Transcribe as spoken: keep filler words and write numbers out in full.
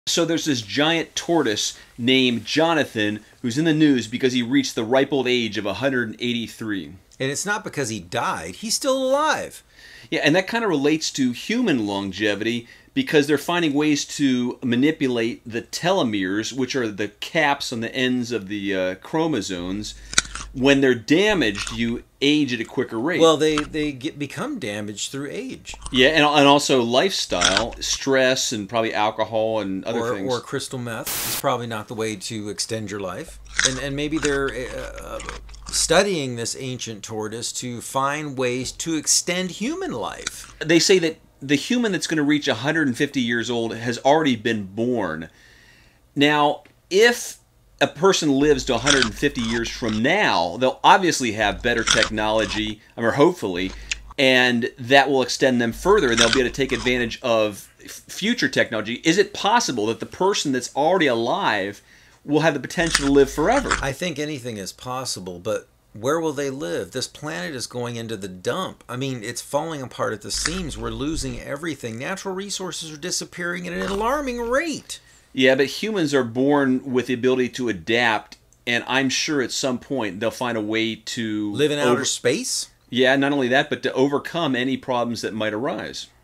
So there's this giant tortoise named Jonathan who's in the news because he reached the ripe old age of one hundred eighty-three. And it's not because he died. He's still alive. Yeah, and that kind of relates to human longevity because they're finding ways to manipulate the telemeres, which are the caps on the ends of the uh, chromosomes. When they're damaged, you age at a quicker rate. Well, they, they get become damaged through age. Yeah, and, and also lifestyle, stress, and probably alcohol and other or, things. Or crystal meth is probably not the way to extend your life. And, and maybe they're uh, studying this ancient tortoise to find ways to extend human life. They say that the human that's going to reach one hundred fifty years old has already been born. Now, if a person lives to one hundred fifty years from now, they'll obviously have better technology, or hopefully, and that will extend them further, and they'll be able to take advantage of future technology. Is it possible that the person that's already alive will have the potential to live forever? I think anything is possible, but where will they live? This planet is going into the dump. I mean, it's falling apart at the seams. We're losing everything. Natural resources are disappearing at an alarming rate. Yeah, but humans are born with the ability to adapt, and I'm sure at some point they'll find a way to live in outer space? Yeah, not only that, but to overcome any problems that might arise.